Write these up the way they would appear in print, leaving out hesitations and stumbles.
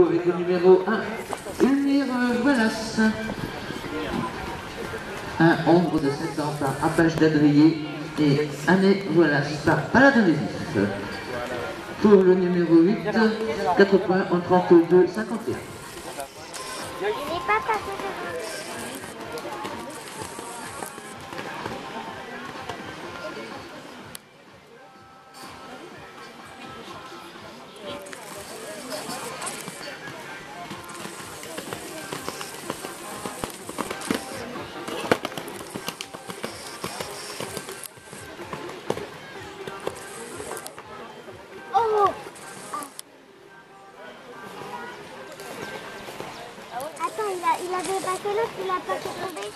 avec le numéro 1, Ulmire Wallace. Un ombre de 7 ans par Apache d'Adrier et Année Wallace par Paladin-Vif. Pour le numéro 8, 4 points en 32-51. Il n'est pas passé. Oh! Attends, il avait passé l'autre, il a pas fait tomber.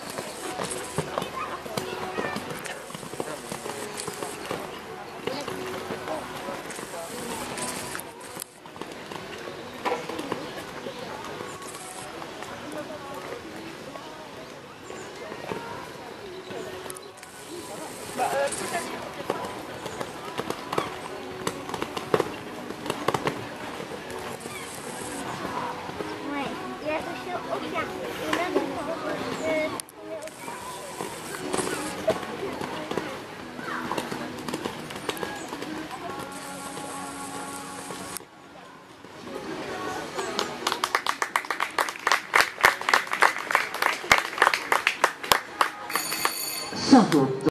Ouais, il a touché aucun. Et là, Sans faute.